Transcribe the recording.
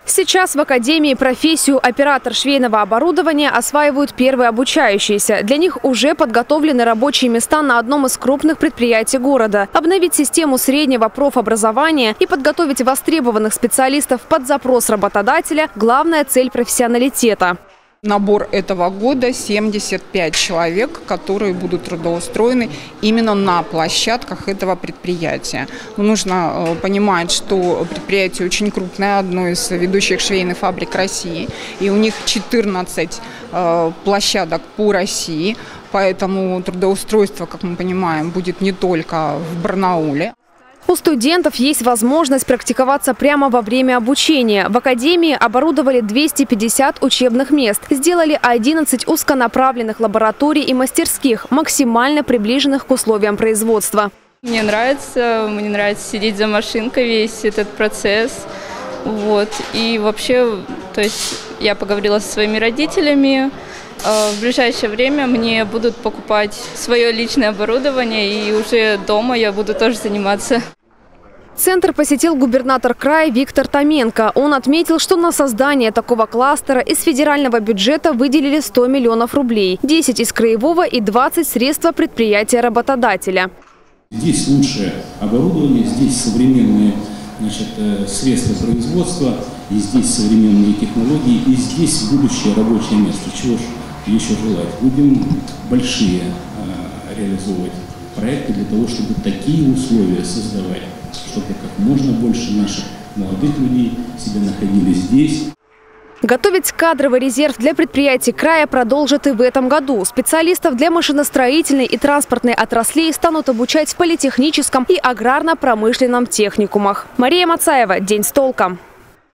Сейчас в Академии профессию оператор швейного оборудования осваивают первые обучающиеся. Для них уже подготовлены рабочие места на одном из крупных предприятий города. Обновить систему среднего профобразования и подготовить востребованных специалистов под запрос работодателя – главная цель профессионалитета. Набор этого года 75 человек, которые будут трудоустроены именно на площадках этого предприятия. Нужно понимать, что предприятие очень крупное, одно из ведущих швейных фабрик России, и у них 14 площадок по России, поэтому трудоустройство, как мы понимаем, будет не только в Барнауле. У студентов есть возможность практиковаться прямо во время обучения. В Академии оборудовали 250 учебных мест. Сделали 11 узконаправленных лабораторий и мастерских, максимально приближенных к условиям производства. Мне нравится сидеть за машинкой, весь этот процесс. И вообще, я поговорила со своими родителями. В ближайшее время мне будут покупать свое личное оборудование, и уже дома я буду тоже заниматься. Центр посетил губернатор края Виктор Томенко. Он отметил, что на создание такого кластера из федерального бюджета выделили 100 миллионов рублей. 10 из краевого и 20 средства предприятия-работодателя. Здесь лучшее оборудование, здесь современные средства производства, и здесь современные технологии, и здесь будущее рабочее место. Чего же еще желать? Будем большие реализовывать проекты для того, чтобы такие условия создавать, чтобы как можно больше наших молодых людей себя находили здесь. Готовить кадровый резерв для предприятий края продолжат и в этом году. Специалистов для машиностроительной и транспортной отраслей станут обучать в политехническом и аграрно-промышленном техникумах. Мария Мацаева. День с толком.